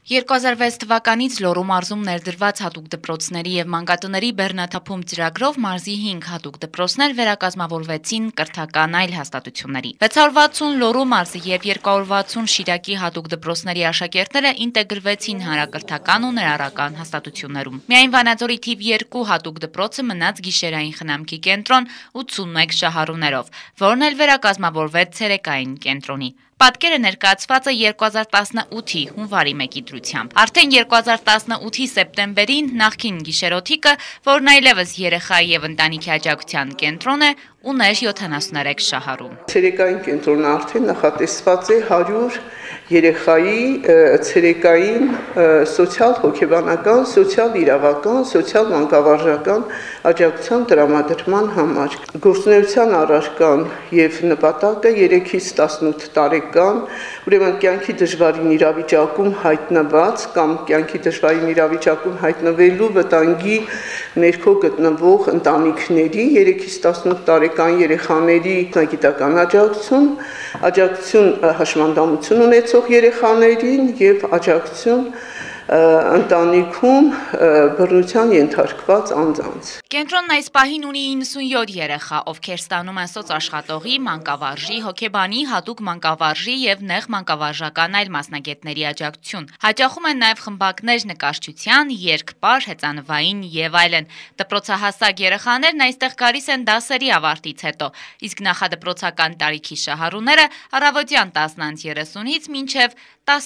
2006 թվականից Լոռու մարզում ներդրված հատուկ դպրոցների եւ մանկատների բեռնաթափում ծրագրով մարզի 5 հատուկ դպրոցներ վերակազմավորվեցին կրթական այլ հաստատությունների։ 660 Լոռու մարզի եւ 260 Շիրակի հատուկ դպրոցների աշակերտները ինտեգրվեցին հանրակրթական ու ներառական հաստատություններում։ Միայն Վանաձորի թիվ 2 հատուկ դպրոցը մնաց գիշերային խնամքի կենտրոն 81 շահառուներով, որն էլ վերակազմավորվեց ցերեկային կենտրոնի։ Պատկերը ներկայացված է 2018-ի հունվարի 1-ի դրությամբ։ Արդեն 2018-ի սեպտեմբերին նախկին գիշերօթիկը, որն այլևս երեխայի եւ ընտանիքի աջակցության կենտրոն է, ուներ 73 շահառու։ Ցերեկային կենտրոնը արդեն նախատեսված է 100 երեխայի ցերեկային սոցիալ հոգեբանական, սոցիալ իրավական, սոցիալ մանկավարժական աջակցության տրամադրման համար։ Գործունեության առարկան եւ նպատակը 3-ից 18 տարեկան, ուրեմն կյանքի դժվարին իրավիճակում հայտնված կամ կյանքի դժվարին իրավիճակում հայտնվելու վտանգի ներքո գտնվող ընտանիքների 3-ից 18 տարեկան երեխաների գիտական աջակցություն հաշմանդամություն ունեցող երեխաներին եւ աջակցություն ընտանիքում բռնության ենթարկված անձանց։ Կենտրոնն այս պահին ունի 97 երեխա, ովքեր ստանում են սոցաշխատողի, մանկավարժի, հոգեբանի, հատուկ մանկավարժի եւ նեղ մանկավարժական այլ մասնագետների աջակցություն։ Հաճախում են նաեւ խմբակներ նկարչության, երգպար, հեծանվային եւ այլն։ Դպրոցահասակ երեխաներն այստեղ գալիս են դասերի ավարտից հետո, իսկ նախադպրոցական տարիքի շահառուները առավոտյան 10:30-ից մինչեւ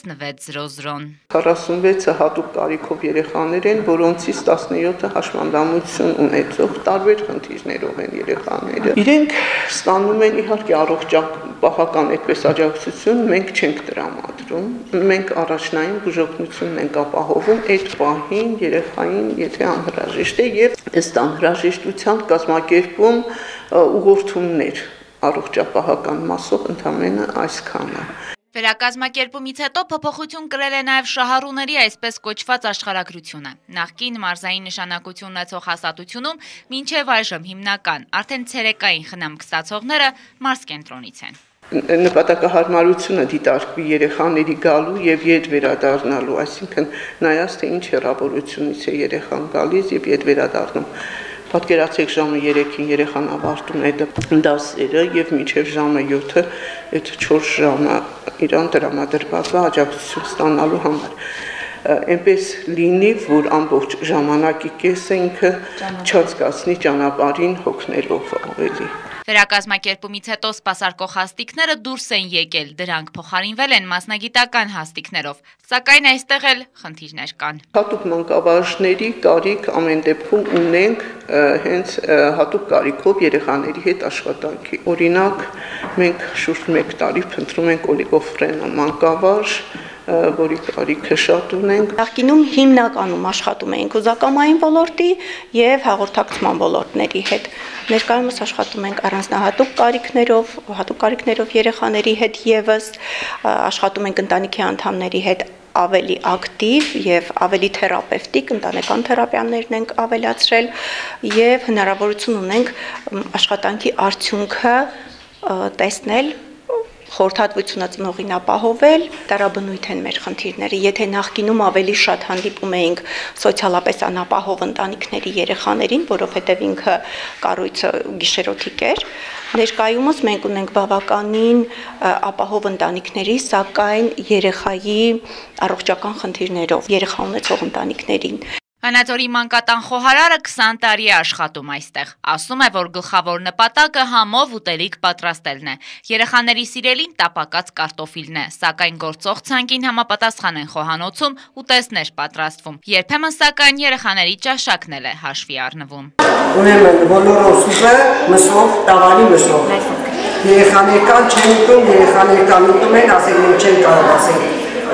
16:00-ն։ 46-ը հատուկ կարիքով երեխաներ են, որոնցից 17-ը հաշմանդամություն ունեցող տարբեր խնդիրներով են երեխաները։ Իրենք ստանում են իհարկե առողջապահական այդպես աջակցություն, մենք չենք տրամադրում, մենք առաջնային բուժօգնությունն ենք ապահովում այդ պահին երեխային, եթե անհրաժեշտ է, եւ ըստ անհրաժեշտության կազմակերպում ուղղորդումներ առողջապահական մասով ընդամենը այսքանը։ Վերակազմակերպումից հետո փոփոխություն կրել է նաև շահառուների այսպես կոչված աշխարհագրությունը։ Նախկին մարզային նշանակություն ունեցող հաստատությունում մինչև այժմ հիմնական արդեն ցերեկային խնամք ստացողները մարզ կենտրոնից են։ Նպատակահարմարությունը դիտարկվի երեխաների գալու եւ ետ վերադառնալու, այսինքն նայած թե ինչ հեռավորությունից է երեխան գալիս եւ ետ վերադառնում։ Պատկերացեք ժամը 3-ին երեխան ավարտում է դասերը եւ մինչեւ ժամը 7-ը այդ 4 ժամը իրան տրամադրված է աջակցություն ստանալու համար։ Այնպես լինի, որ ամբողջ ժամանակի կեսը ինքը չանցկացնի ճանապարհին հոգնելով ավելի։ Վերակազմակերպումից հետո սպասարկող հաստիկները դուրս են եկել, դրանք փոխարինվել են մասնագիտական հաստիկներով, սակայն այստեղ էլ խնդիրներ կան։ Հատուկ մանկավարժների կարիք ամեն դեպքում ունենք հենց հատուկ կարիքով երեխաների հետ աշխատանքի։ Օրինակ, մենք շուրջ 1 տարի փնտրում ենք օլիգոֆրենա մանկավարժ, որի կարիքը շատ ունենք։ Նախկինում հիմնականում աշխատում էինք ուզակամային ոլորտի եւ հաղորդակցման ոլորտների հետ։ Ներկայումս աշխատում ենք առանձնահատուկ կարիքներով երեխաների հետ եւս աշխատում ենք ընտանիքի անդամների հետ ավելի ակտիվ եւ ավելի թերապևտիկ ընտանեկան թերապիաներն ենք ավելացրել եւ հնարավորություն ունենք աշխատանքի արդյունքը տեսնել խորհրդատվությունը ծնողին ապահովել, տարաբնույթ են մեր խնդիրները, եթե նախկինում ավելի շատ հանդիպում էինք սոցիալապես անապահով ընտանիքների երեխաներին, որովհետև ինքը կառույցը գիշերօթիկ էր, ներկայումս մենք ունենք բավականին ապահով ընտանիքների, սակայն երեխայի առողջական խնդիրներով, երեխա ունեցող ընտանիքներին։ Վանաձորի մանկատան խոհարարը 20 տարի է աշխատում այստեղ։ Ասում է, որ գլխավոր նպատակը համով ուտելիք պատրաստելն է։ Երեխաների սիրելին տապակած կարտոֆիլն է, սակայն գործող ցանկին համապատասխան են խոհանոցում ուտեստներ պատրաստվում։ Երբեմն սակայն երեխաների ճաշակն էլ է հաշվի առնվում։ Ուրեմն բոլորը սուպը մսով, տավարի մսով։ Երեխաներ կան չեն ուտում, երեխաներ կան ուտում են, ասել են չեն կարող ասել։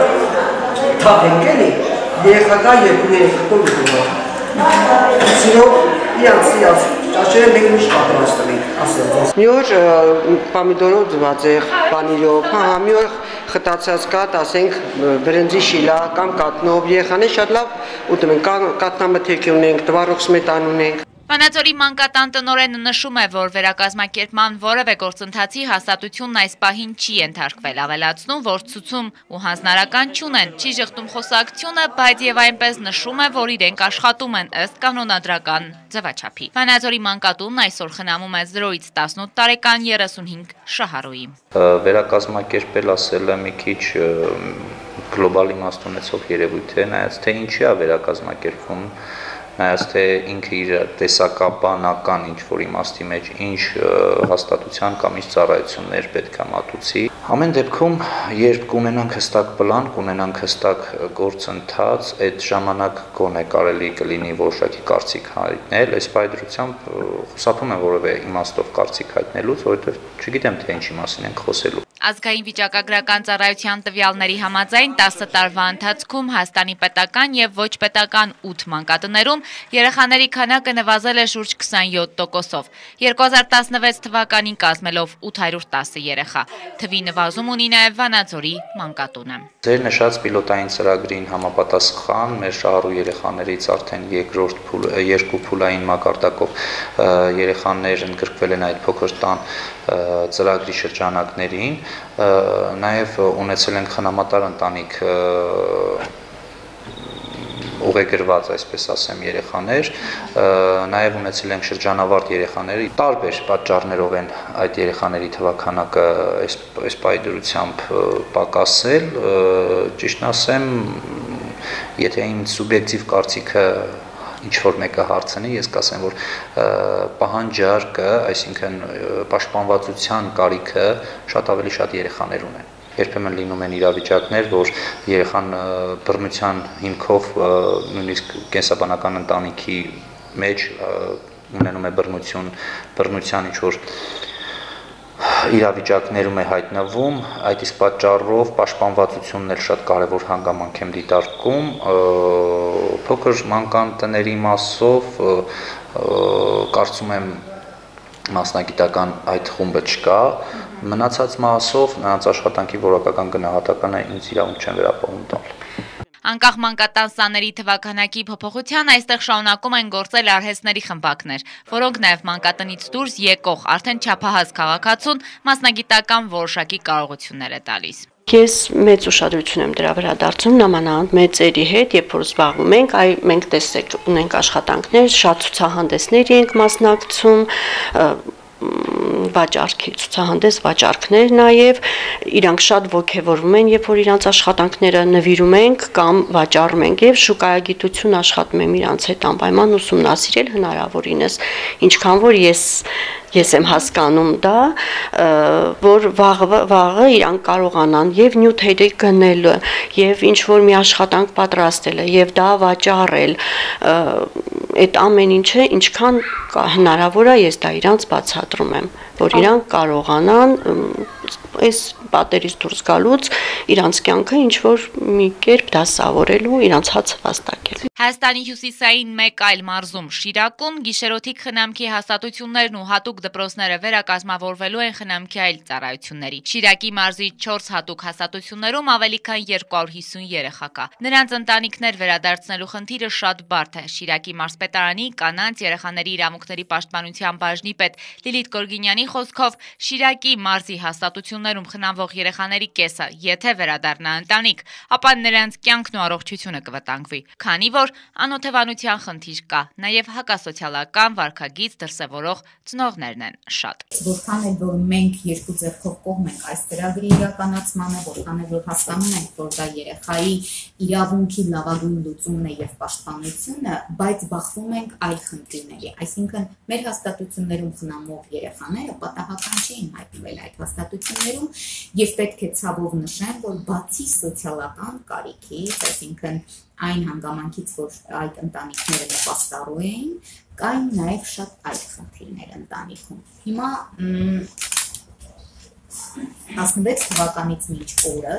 Թափ ենք էլի։ Երեխակա երկու կտում Սիրով իրանց ճաշերը մենք միշտ պատրաստում ենք, ասել ձեզ։ Մի օր պամիդորով ձված է պանիրով, մի օր խտացած կատ, ասենք բրնձի շիլա կամ կատնով, երեխաներ շատ լավ ուտում են, կատնամթերք ունենք, տվարող սմետան ունենք։ Վանաձորի մանկատան տնօրենը նշում է, որ վերակազմակերպման որևէ գործընթացի հաստատությունն այս պահին չի ենթարկվել, ավելացնում, որ ցուցում ու հանձնարարական չունեն, չի ժխտում խոսակցությունը, բայց եւ այնպես նշում է, որ իրենք աշխատում են ըստ կանոնադրական ձևաչափի։ Վանաձորի մանկատունն այսօր խնամում է 0-ից 18 տարեկան 35 շահառուի։ Վերակազմակերպել ասելը մի քիչ գլոբալ իմաստ ունեցող երևույթ է, նայած թե ինչի է վերակազմակերպվում, նայած թե ինքը իր տեսակաբանական ինչ-որ իմաստի մեջ ինչ հաստատության կամ ինչ ծառայություններ պետք է մատուցի։ Ամեն դեպքում, երբ կունենանք հստակ պլան, կունենանք հստակ գործընթաց, այդ ժամանակ գոնե կարելի կլինի որոշակի կարծիք հայտնել, այս պայծրությամբ խուսափում եմ որևէ իմաստով կարծիք հայտնելուց, որովհետև չգիտեմ թե ինչի մասին ենք խոսելու։ Ազգային վիճակագրական ծառայության տվյալների համաձայն 10 տարվա ընթացքում Հայաստանի պետական եւ ոչ պետական 8 մանկատներում երեխաների քանակը նվազել է շուրջ 27%-ով, 2016 թվականին կազմելով 810 երեխա։ Թվի նվազում ունի նաեւ Վանաձորի մանկատունը։ Ձեր նշած պիլոտային ծրագրին համապատասխան մեր շահառու երեխաներից արդեն երկու փուլային մակարդակով երեխաներ ընդգրկվել են այդ փոքր տան ծրագրի շրջանակներին, նաև ունեցել ենք խնամատար ընտանիք ուղեգրված, այսպես ասեմ, երեխաներ, նաև ունեցել ենք շրջանավարտ երեխաներ, տարբեր պատճառներով են այդ երեխաների թվաքանակը այս պայծրությամբ պակասել, ճիշտն ասեմ, եթե իմ սուբյեկտիվ կարծիքը ինչ-որ մեկը հարցնի, ես կասեմ, որ պահանջարկը, այսինքն պաշտպանվածության կարիքը շատ ավելի շատ երեխաներ ունեն։ Երբեմն լինում են իրավիճակներ, որ երեխան բռնության հիմքով նույնիսկ կենսաբանական ընտանիքի մեջ ունենում է բռնության ինչ-որ իրավիճակներում է հայտնվում, այդ իսկ պատճառով պաշտպանվածությունն էլ շատ կարևոր հանգամանք եմ դիտարկում, փոքր մանկատների մասով կարծում եմ մասնագիտական այդ խումբը չկա, մնացած մասով նրանց աշխատանքի որակական գնահատականը ինձ իրավունք չեն վերապահում տալ։ Անկախ մանկատան սաների թվաքանակի փոփոխության այստեղ շարունակում են գործել արհեստների խմբակներ, որոնք նաև մանկատնից դուրս եկող արդեն չափահաս քաղաքացուն մասնագիտական որոշակի կարողություններ է տալիս։ Ես մեծ ուշադրություն եմ դրա վրա դարձնում նամանավանդ մեծերի հետ, երբ որ զբաղվում ենք, մենք տեսեք ունենք աշխատանքներ, շատ ցուցահանդեսների ենք մասնակցում, վաճառքի ցուցահանդես վաճառքներ նաև իրանք շատ ոգևորվում են, երբ որ իրանց աշխատանքները նվիրում ենք կամ վաճառում ենք եւ շուկայագիտություն աշխատում եմ իրանց հետ անպայման ուսումնասիրել հնարավորինս, ինչքան որ ես եմ հասկանում դա, որ վաղը իրանք կարողանան եւ նյութերի գնելը եւ ինչ որ մի աշխատանք պատրաստելը եւ դա վաճառել, այդ ամեն ինչը ինչքան հնարավոր է ես դա իրանց բացատրում եմ, որ իրանք կարողանան այս պատերից դուրս գալուց իրանց կյանքը ինչ որ մի կերպ դասավորելու, իրանց հացը վաստակել։ Հայաստանի հյուսիսային մեկ այլ մարզում Շիրակում գիշերօթիկ խնամքի հաստատություններն ու հատուկ դպրոցները վերակազմավորվելու են խնամքի այլ ծառայությունների։ Շիրակի մարզի 4 հատուկ հաստատություններում ավելի քան 250 երեխա կա։ Նրանց ընտանիքներ վերադարձնելու խնդիրը շատ բարդ է։ Շիրակի մարզպետարանի կանանց երեխաների իրավունքների պաշտպանության բաժնի պետ Լիլիթ Գորգինյանի խոսքով Շիրակի մարզի հաստատություններում խնամվող երեխաների կեսը, եթե վերադառնա ընտանիք, ապա նրանց կյանքն ու առողջությունը կվտանգվի, քանի որ անօթևանության խնդիր կա, նաև հակասոցիալական վարքագիծ դրսևորող ծնողներն են շատ։ Որքան էլ որ մենք երկու ձեռքով կողմ ենք այս ծրագրի իրականացմանը, որքան էլ որ հասկանում ենք, որ դա երեխայի իրավունքի լավագույն լուծումն է եւ պաշտպանությունը, բայց բախվում ենք այլ խնդիրների, այսինքն մեր հաստատություններում խնամող երեխաները պատահական չէին հայտնվել այդ հաստատություններում եւ պետք է ցավով նշեմ, որ բացի սոցիալական կարիքից, այսինքն այն հանգամանքից, որ այդ ընտանիքները նպաստառու էին, կային նաև շատ այլ խնդիրներ ընտանիքում։ Հիմա 16 թվականից մինչ օրս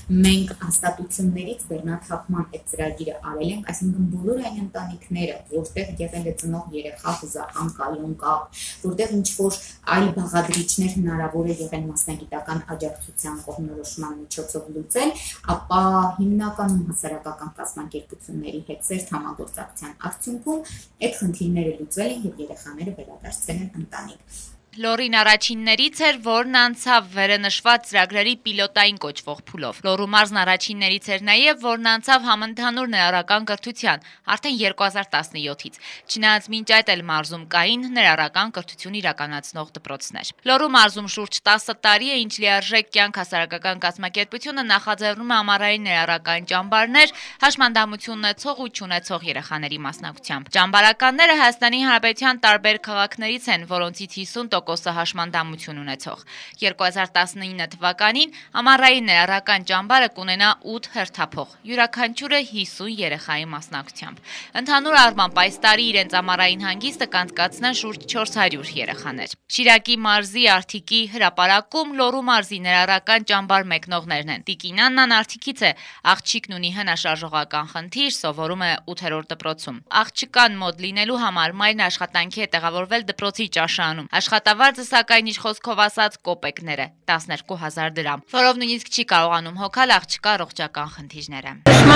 մենք հաստատություններից բեռնաթափման այդ ծրագիրը արել ենք, այսինքն բոլոր այն ընտանիքները, որտեղ եղել է ծնող երեխա հուզական կայուն կապ, որտեղ ինչ-որ այլ բաղադրիչներ հնարավոր է եղել մասնագիտական աջակցության կողմնորոշման միջոցով լուծել, ապա հիմնականում հասարակական կազմակերպությունների հետ ծերտ համագործակցության արդյունքում այդ խնդիրները լուծվել են եւ երեխաները վերադարձել են ընտանիք։ Լորին առաջիններից էր, որն անցավ վերը նշված ծրագրերի պիլոտային կոչվող փուլով։ Լոռու մարզն առաջիններից էր նաև, որն անցավ համընդհանուր ներառական կրթության, արդեն 2017-ից։ Չնայած մինչ այդ էլ մարզում կային ներառական կրթություն իրականացնող դպրոցներ։ Լոռու մարզում շուրջ 10 տարի է, ինչ լիարժեք կյանք հասարակական կազմակերպությունը նախաձեռնում է ամառային ներառական ճամբարներ հաշմանդամություն ունեցող ու չունեցող երեխաների մասնակցությամբ։ Ճամբարականները Հայաստանի Հանրապետության տարբեր քաղաքներից են, որոնցից 50% հաշմանդամություն ունեցող։ 2019 թվականին ամառային ներառական ճամբարը կունենա 8 հերթափող, յուրաքանչյուրը 50 երեխայի մասնակցությամբ։ Ընդհանուր առմամբ այս տարի իրենց ամառային հանգիստը կանցկացնեն շուրջ 400 երեխաներ։ Շիրակի մարզի Արթիկի հրապարակում Լոռու մարզի ներառական ճամբար մեկնողներն են։ Տիկին Աննան Արթիկից է, աղջիկն ունի հնաշարժողական խնդիր, սովորում է 8-րդ դպրոցում։ Աղջկան մոտ լինելու համար մայրն աշխատանքի է տեղավորվել դպրոցի ճաշարանում։ Աշխատավարձը սակայն իր խոսքով ասած կոպեկներ է, 12,000 դրամ, որով նույնիսկ չի կարողանում հոգալ աղջկա առողջական խնդիրները։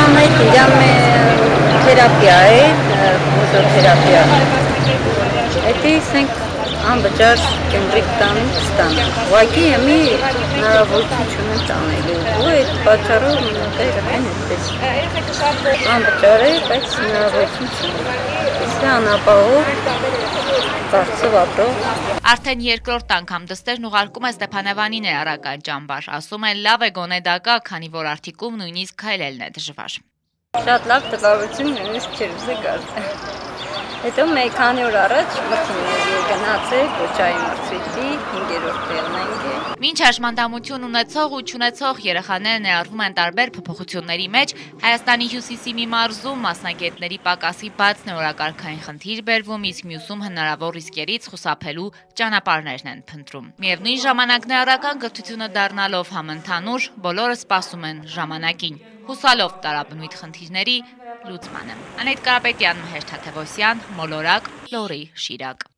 Թերապիա է, ֆիզիոթերապիա։ Դա ասենք անվճար կենտրիկ տանում ստանա։ Ուղղակի եմի հնարավորություն չունեմ տանելու։ Ու այդ պատճառով երեխան այդպես անվճար է, բայց հնարավորություն չունեմ։ Իսկ անապահով կարծով ապրող։ Արդեն երկրորդ անգամ դստերն ուղարկում է Ստեփանավանի ներառական ճամբար։ Ասում են լավ է գոնե դա կա, քանի որ արդիկում նույնիսկ քայլելն է դժվար։ Շատ լավ տպավորություն նույնիսկ չէր զգացել։ Հետո մեկ քանի օր առաջ մտցին գնաց է Կոչայի մրցույթի 5-րդ տեղն ենք։ Մինչ հաշմանդամություն ունեցող ու չունեցող երեխաները ներառվում են տարբեր փոփոխությունների մեջ, Հայաստանի հյուսիսի մի մարզում մասնագետների պակասի բացն է օրակարգային խնդիր բերվում, իսկ մյուսում հնարավոր ռիսկերից խուսափելու ճանապարհներն են փնտրում։ Միևնույն ժամանակ ներառական կրթությունը դառնալով համընդհանուր, բոլորը սպասում են ժամանակին, հուսալով տարաբնույթ խնդիրների լուծմանը։ Անետ Կարապետյան, Մհեր Թաթևոսյան, Մոլորակ, Լոռի, Շիրակ։